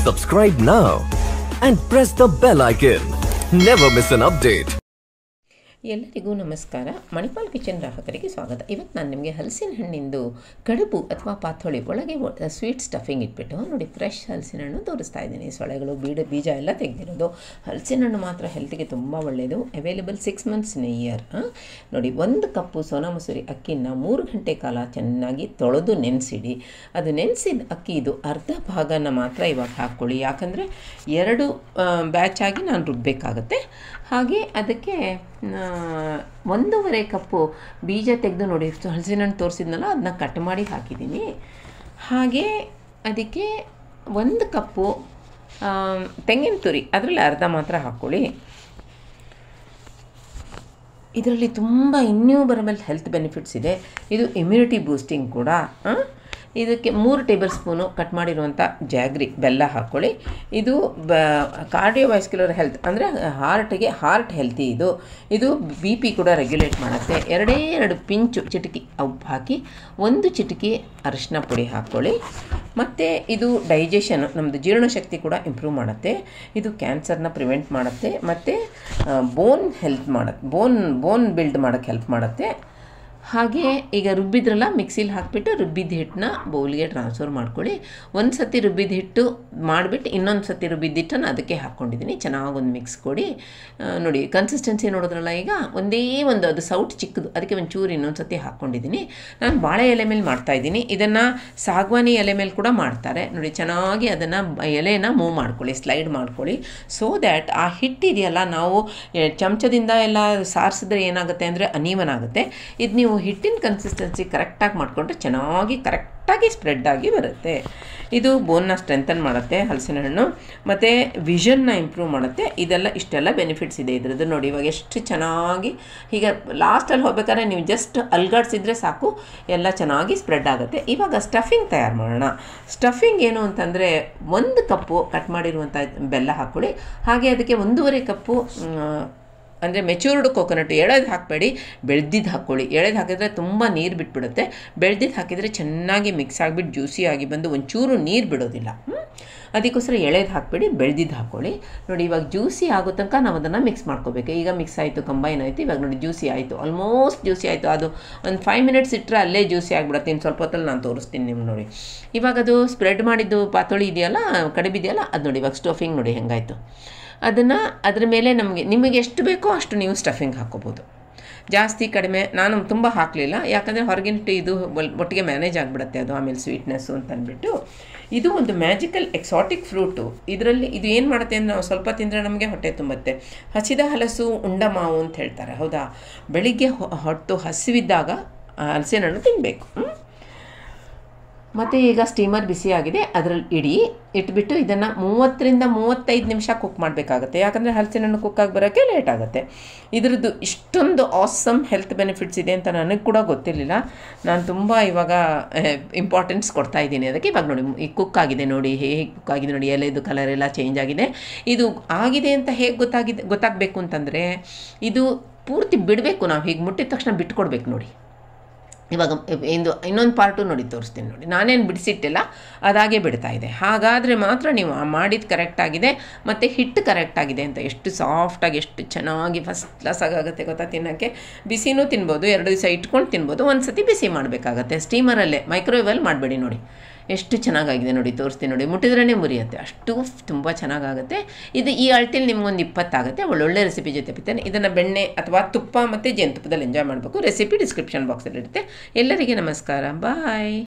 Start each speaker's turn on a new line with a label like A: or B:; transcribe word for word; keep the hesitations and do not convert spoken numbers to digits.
A: Subscribe now and press the bell icon. Never miss an update.
B: ಎಲ್ಲರಿಗೂ ನಮಸ್ಕಾರ. Manipal kitchen ಗ್ರಾಹಕರಿಗೆ ಸ್ವಾಗತ. ಇವತ್ತು ನಾನು ನಿಮಗೆ ಹಲಸಿನ ಹಣ್ಣಿಂದು ಕಡುಬು ಅಥವಾ ಪಾಥೋಳಿ ಒಳಗೆ ಸ್ವೀಟ್ ಸ್ಟಫಿಂಗ್ ಇಟ್ಬಿಟ್ಟು ನೋಡಿ ಫ್ರೆಶ್ ಹಲಸಿನ ಹಣ್ಣು ತೋರಿಸ್ತಾ ಇದ್ದೀನಿ. ಸೊಳೆಗಳು ಬೀಡ ಬೀಜ ಎಲ್ಲ ತೆಗೆದಿರೋದು. ಹಲಸಿನ ಹಣ್ಣು ಮಾತ್ರ ಹೆಲ್ತ್ಗೆ ತುಂಬ ಒಳ್ಳೆಯದು. Available six months in year. ನೋಡಿ, ಒಂದು ಕಪ್ಪು ಸೋನಾ ಮಸೂರಿ ಅಕ್ಕಿನ ಮೂರು ಗಂಟೆ ಕಾಲ ಚೆನ್ನಾಗಿ ತೊಳೆದು ನೆನೆಸಿಡಿ. ಅದು ನೆನೆಸಿದ ಅಕ್ಕಿ ಇದು ಅರ್ಧ ಭಾಗನ ಮಾತ್ರ ಇವಾಗ ಹಾಕ್ಕೊಳ್ಳಿ, ಯಾಕಂದರೆ ಎರಡು ಬ್ಯಾಚ್ ಆಗಿ ನಾನು ರುಬ್ಬಬೇಕಾಗುತ್ತೆ. ಹಾಗೆ ಅದಕ್ಕೆ ಒಂದೂವರೆ ಕಪ್ಪು ಬೀಜ ತೆಗೆದು ನೋಡಿ ಹಲಸಿನ ಹಣ್ಣು ತೋರಿಸಿದ್ನಲ್ಲ ಅದನ್ನ ಕಟ್ ಮಾಡಿ ಹಾಕಿದ್ದೀನಿ. ಹಾಗೆ ಅದಕ್ಕೆ ಒಂದು ಕಪ್ಪು ತೆಂಗಿನ ತುರಿ, ಅದರಲ್ಲಿ ಅರ್ಧ ಮಾತ್ರ ಹಾಕ್ಕೊಳ್ಳಿ. ಇದರಲ್ಲಿ ತುಂಬ ಇನ್ಯೂಮರಬಲ್ ಹೆಲ್ತ್ ಬೆನಿಫಿಟ್ಸ್ ಇದೆ. ಇದು ಇಮ್ಯುನಿಟಿ ಬೂಸ್ಟಿಂಗ್ ಕೂಡ. ಇದಕ್ಕೆ ಮೂರು ಟೇಬಲ್ ಸ್ಪೂನು ಕಟ್ ಮಾಡಿರುವಂಥ ಜಾಗ್ರಿ ಬೆಲ್ಲ ಹಾಕ್ಕೊಳ್ಳಿ. ಇದು ಬ ಕಾರ್ಡಿಯೋವ್ಯಾಸ್ಕ್ಯುಲರ್ ಹೆಲ್ತ್ ಅಂದರೆ ಹಾರ್ಟಿಗೆ ಹಾರ್ಟ್ ಹೆಲ್ತಿ ಇದು. ಇದು ಬಿ ಪಿ ಕೂಡ ರೆಗ್ಯುಲೇಟ್ ಮಾಡುತ್ತೆ. ಎರಡೇ ಎರಡು ಪಿಂಚು ಚಿಟಿಕಿ ಉಪ್ಪು ಹಾಕಿ ಒಂದು ಚಿಟಿಕಿ ಅರಿಶಿನ ಪುಡಿ ಹಾಕ್ಕೊಳ್ಳಿ. ಮತ್ತು ಇದು ಡೈಜೆಷನ್, ನಮ್ಮದು ಜೀರ್ಣಶಕ್ತಿ ಕೂಡ ಇಂಪ್ರೂವ್ ಮಾಡುತ್ತೆ. ಇದು ಕ್ಯಾನ್ಸರ್ನ ಪ್ರಿವೆಂಟ್ ಮಾಡುತ್ತೆ ಮತ್ತು ಬೋನ್ ಹೆಲ್ತ್ ಮಾಡುತ್ತೆ, ಬೋನ್ ಬೋನ್ ಬಿಲ್ಡ್ ಮಾಡೋಕ್ಕೆ ಹೆಲ್ಪ್ ಮಾಡುತ್ತೆ. ಹಾಗೆ ಈಗ ರುಬ್ಬಿದ್ರಲ್ಲ ಮಿಕ್ಸಿಲಿ ಹಾಕಿಬಿಟ್ಟು ರುಬ್ಬಿದ ಹಿಟ್ಟನ್ನ ಬೌಲ್ಗೆ ಟ್ರಾನ್ಸ್ಫರ್ ಮಾಡ್ಕೊಳ್ಳಿ. ಒಂದು ಸತಿ ರುಬ್ಬಿದ ಹಿಟ್ಟು ಮಾಡಿಬಿಟ್ಟು ಇನ್ನೊಂದು ಸತಿ ರುಬ್ಬಿದ ಹಿಟ್ಟನ್ನು ಅದಕ್ಕೆ ಹಾಕ್ಕೊಂಡಿದ್ದೀನಿ. ಚೆನ್ನಾಗಿ ಒಂದು ಮಿಕ್ಸ್ ಕೊಡಿ. ನೋಡಿ ಕನ್ಸಿಸ್ಟೆನ್ಸಿ ನೋಡಿದ್ರಲ್ಲ, ಈಗ ಒಂದೇ ಒಂದು ಅದು ಸೌಟ್ ಚಿಕ್ಕದು, ಅದಕ್ಕೆ ಒಂಚೂರು ಇನ್ನೊಂದು ಸತಿ ಹಾಕ್ಕೊಂಡಿದ್ದೀನಿ. ನಾನು ಬಾಳೆ ಎಲೆ ಮೇಲೆ ಮಾಡ್ತಾಯಿದ್ದೀನಿ. ಇದನ್ನು ಸಾಗವಾನಿ ಎಲೆ ಮೇಲೆ ಕೂಡ ಮಾಡ್ತಾರೆ. ನೋಡಿ, ಚೆನ್ನಾಗಿ ಅದನ್ನು ಎಲೆನ ಮೂವ್ ಮಾಡ್ಕೊಳ್ಳಿ, ಸ್ಲೈಡ್ ಮಾಡ್ಕೊಳ್ಳಿ. ಸೊ ದ್ಯಾಟ್ ಆ ಹಿಟ್ಟಿದೆಯಲ್ಲ, ನಾವು ಚಮಚದಿಂದ ಎಲ್ಲ ಸಾರಿಸಿದ್ರೆ ಏನಾಗುತ್ತೆ ಅಂದರೆ ಅನೀವನ್ ಆಗುತ್ತೆ. ಇದು ನೀವು ಹಿಟ್ಟಿನ ಕನ್ಸಿಸ್ಟೆನ್ಸಿ ಕರೆಕ್ಟಾಗಿ ಮಾಡಿಕೊಂಡ್ರೆ ಚೆನ್ನಾಗಿ ಕರೆಕ್ಟಾಗಿ ಸ್ಪ್ರೆಡ್ ಆಗಿ ಬರುತ್ತೆ. ಇದು ಬೋನ್ನ ಸ್ಟ್ರೆಂಥನ್ ಮಾಡುತ್ತೆ ಹಲಸಿನ ಹಣ್ಣು, ಮತ್ತು ವಿಷನ್ನ ಇಂಪ್ರೂವ್ ಮಾಡುತ್ತೆ. ಇದೆಲ್ಲ ಇಷ್ಟೆಲ್ಲ ಬೆನಿಫಿಟ್ಸ್ ಇದೆ ಇದ್ರದ್ದು. ನೋಡಿ ಇವಾಗ ಎಷ್ಟು ಚೆನ್ನಾಗಿ, ಈಗ ಲಾಸ್ಟಲ್ಲಿ ಹೋಗ್ಬೇಕಾದ್ರೆ ನೀವು ಜಸ್ಟ್ ಅಲ್ಗಾಡ್ಸಿದ್ರೆ ಸಾಕು, ಎಲ್ಲ ಚೆನ್ನಾಗಿ ಸ್ಪ್ರೆಡ್ ಆಗುತ್ತೆ. ಇವಾಗ ಸ್ಟಫಿಂಗ್ ತಯಾರು ಮಾಡೋಣ. ಸ್ಟಫಿಂಗ್ ಏನು ಅಂತಂದರೆ, ಒಂದು ಕಪ್ಪು ಕಟ್ ಮಾಡಿರುವಂಥ ಬೆಲ್ಲ ಹಾಕ್ಕೊಳ್ಳಿ. ಹಾಗೆ ಅದಕ್ಕೆ ಒಂದೂವರೆ ಕಪ್ಪು ಅಂದರೆ ಮೆಚೂರ್ಡ್ ಕೊಕೊನಟ್, ಎಳೆದು ಹಾಕಬೇಡಿ, ಬೆಳೆದಿದ್ದು ಹಾಕ್ಕೊಳ್ಳಿ. ಎಳೆದು ಹಾಕಿದರೆ ತುಂಬ ನೀರು ಬಿಟ್ಬಿಡುತ್ತೆ. ಬೆಳೆದಿದ್ದು ಹಾಕಿದರೆ ಚೆನ್ನಾಗಿ ಮಿಕ್ಸ್ ಆಗಿಬಿಟ್ಟು ಜ್ಯೂಸಿ ಆಗಿ ಬಂದು ಒಂಚೂರು ನೀರು ಬಿಡೋದಿಲ್ಲ. ಅದಕ್ಕೋಸ್ಕರ ಎಳೆದು ಹಾಕಬೇಡಿ, ಬೆಳೆದಿದ್ದು ಹಾಕ್ಕೊಳ್ಳಿ. ನೋಡಿ ಇವಾಗ ಜ್ಯೂಸಿ ಆಗೋ ತನಕ ನಾವು ಅದನ್ನು ಮಿಕ್ಸ್ ಮಾಡ್ಕೋಬೇಕು. ಈಗ ಮಿಕ್ಸ್ ಆಯಿತು, ಕಂಬೈನ್ ಆಯಿತು. ಇವಾಗ ನೋಡಿ ಜ್ಯೂಸಿ ಆಯಿತು, ಆಲ್ಮೋಸ್ಟ್ ಜ್ಯೂಸಿ ಆಯಿತು. ಅದು ಒಂದು ಫೈವ್ ಮಿನಿಟ್ಸ್ ಇಟ್ಟರೆ ಅಲ್ಲೇ ಜ್ಯೂಸಿ ಆಗಿಬಿಡುತ್ತೆ. ಇನ್ನು ಸ್ವಲ್ಪ ಹೊತ್ತಲ್ಲಿ ನಾನು ತೋರಿಸ್ತೀನಿ ನಿಮ್ಗೆ. ನೋಡಿ ಇವಾಗ ಅದು ಸ್ಪ್ರೆಡ್ ಮಾಡಿದ್ದು ಪಾತೋಳಿ ಇದೆಯಲ್ಲ, ಕಡುಬಿದೆಯಲ್ಲ, ಅದು ನೋಡಿ ಇವಾಗ ಸ್ಟಫಿಂಗ್ ನೋಡಿ ಹೆಂಗಾಯಿತು. ಅದನ್ನು ಅದ್ರ ಮೇಲೆ ನಮಗೆ ನಿಮಗೆ ಎಷ್ಟು ಬೇಕೋ ಅಷ್ಟು ನೀವು ಸ್ಟಫಿಂಗ್ ಹಾಕ್ಕೋಬೋದು. ಜಾಸ್ತಿ ಕಡಿಮೆ ನಾನು ತುಂಬ ಹಾಕಲಿಲ್ಲ, ಯಾಕಂದರೆ ಹೊರಗಿನ ಇದು ಒಟ್ಟಿಗೆ ಮ್ಯಾನೇಜ್ ಆಗಿಬಿಡುತ್ತೆ ಅದು, ಆಮೇಲೆ ಸ್ವೀಟ್ನೆಸ್ಸು ಅಂತ ಅಂದ್ಬಿಟ್ಟು. ಇದು ಒಂದು ಮ್ಯಾಜಿಕಲ್ ಎಕ್ಸಾಟಿಕ್ ಫ್ರೂಟು. ಇದರಲ್ಲಿ ಇದು ಏನು ಮಾಡುತ್ತೆ ಅಂದರೆ, ನಾವು ಸ್ವಲ್ಪ ತಿಂದರೆ ನಮಗೆ ಹೊಟ್ಟೆ ತುಂಬುತ್ತೆ. ಹಸಿದ ಹಲಸು ಉಂಡ ಮಾವು ಅಂತ ಹೇಳ್ತಾರೆ, ಹೌದಾ? ಬೆಳಿಗ್ಗೆ ಹೊಟ್ಟು ಹಸಿವಿದ್ದಾಗ ಹಲಸಿನ ಹಣ್ಣು ತಿನ್ನಬೇಕು. ಮತ್ತು ಈಗ ಸ್ಟೀಮರ್ ಬಿಸಿಯಾಗಿದೆ, ಅದರಲ್ಲಿ ಇಡಿ ಇಟ್ಬಿಟ್ಟು ಇದನ್ನು ಮೂವತ್ತರಿಂದ ಮೂವತ್ತೈದು ನಿಮಿಷ ಕುಕ್ ಮಾಡಬೇಕಾಗತ್ತೆ. ಯಾಕಂದರೆ ಹಲಸಿನ ಹಣ್ಣು ಕುಕ್ಕಾಗಿ ಬರೋಕ್ಕೆ ಲೇಟ್ ಆಗುತ್ತೆ. ಇದರದ್ದು ಇಷ್ಟೊಂದು ಆಸಮ್ ಹೆಲ್ತ್ ಬೆನಿಫಿಟ್ಸ್ ಇದೆ ಅಂತ ನನಗೆ ಕೂಡ ಗೊತ್ತಿರಲಿಲ್ಲ. ನಾನು ತುಂಬ ಇವಾಗ ಇಂಪಾರ್ಟೆನ್ಸ್ ಕೊಡ್ತಾ ಇದ್ದೀನಿ ಅದಕ್ಕೆ. ಇವಾಗ ನೋಡಿ ಈಗ ಕುಕ್ ಆಗಿದೆ, ನೋಡಿ ಹೇಗೆ ಕುಕ್ ಆಗಿದೆ ನೋಡಿ, ಎಲೆದು ಕಲರ್ ಎಲ್ಲ ಚೇಂಜ್ ಆಗಿದೆ. ಇದು ಆಗಿದೆ ಅಂತ ಹೇಗೆ ಗೊತ್ತಾಗಿದೆ ಗೊತ್ತಾಗಬೇಕು ಅಂತಂದರೆ, ಇದು ಪೂರ್ತಿ ಬಿಡಬೇಕು. ನಾವು ಹೀಗೆ ಮುಟ್ಟಿದ ತಕ್ಷಣ ಬಿಟ್ಕೊಡ್ಬೇಕು. ನೋಡಿ ಇವಾಗ ಇಂದು ಇನ್ನೊಂದು ಪಾರ್ಟು ನೋಡಿ ತೋರಿಸ್ತೀನಿ. ನೋಡಿ ನಾನೇನು ಬಿಡಿಸಿಟ್ಟಿಲ್ಲ, ಅದಾಗೆ ಬಿಡ್ತಾ ಇದೆ. ಹಾಗಾದರೆ ಮಾತ್ರ ನೀವು ಮಾಡಿದ್ದು ಕರೆಕ್ಟಾಗಿದೆ ಮತ್ತು ಹಿಟ್ಟು ಕರೆಕ್ಟಾಗಿದೆ ಅಂತ. ಎಷ್ಟು ಸಾಫ್ಟಾಗಿ, ಎಷ್ಟು ಚೆನ್ನಾಗಿ ಫಸ್ಟ್ ಕ್ಲಾಸ್ ಆಗುತ್ತೆ ಗೊತ್ತಾ ತಿನ್ನೋಕ್ಕೆ. ಬಿಸಿನೂ ತಿನ್ಬೋದು, ಎರಡು ದಿವಸ ಇಟ್ಕೊಂಡು ತಿನ್ಬೋದು. ಒಂದು ಸತಿ ಬಿಸಿ ಮಾಡಬೇಕಾಗತ್ತೆ ಸ್ಟೀಮರಲ್ಲೇ, ಮೈಕ್ರೋವೇವಲ್ಲಿ ಮಾಡಬೇಡಿ. ನೋಡಿ ಎಷ್ಟು ಚೆನ್ನಾಗಾಗಿದೆ ನೋಡಿ, ತೋರಿಸ್ತೀನಿ ನೋಡಿ, ಮುಟ್ಟಿದ್ರೇ ಮುರಿಯುತ್ತೆ, ಅಷ್ಟು ತುಂಬ ಚೆನ್ನಾಗಾಗುತ್ತೆ ಇದು. ಈ ಅಳತೆಲಿ ನಿಮ್ಗೊಂದು ಇಪ್ಪತ್ತಾಗುತ್ತೆ. ಒಳ್ಳೊಳ್ಳೆ ರೆಸಿಪಿ ಜೊತೆ ಬಿತ್ತೇನೆ. ಇದನ್ನು ಬೆಣ್ಣೆ ಅಥವಾ ತುಪ್ಪ ಮತ್ತು ಜೇನುತುಪ್ಪದಲ್ಲಿ ಎಂಜಾಯ್ ಮಾಡಬೇಕು. ರೆಸಿಪಿ ಡಿಸ್ಕ್ರಿಪ್ಷನ್ ಬಾಕ್ಸಲ್ಲಿ ಇರುತ್ತೆ. ಎಲ್ಲರಿಗೆ ನಮಸ್ಕಾರ, ಬಾಯ್.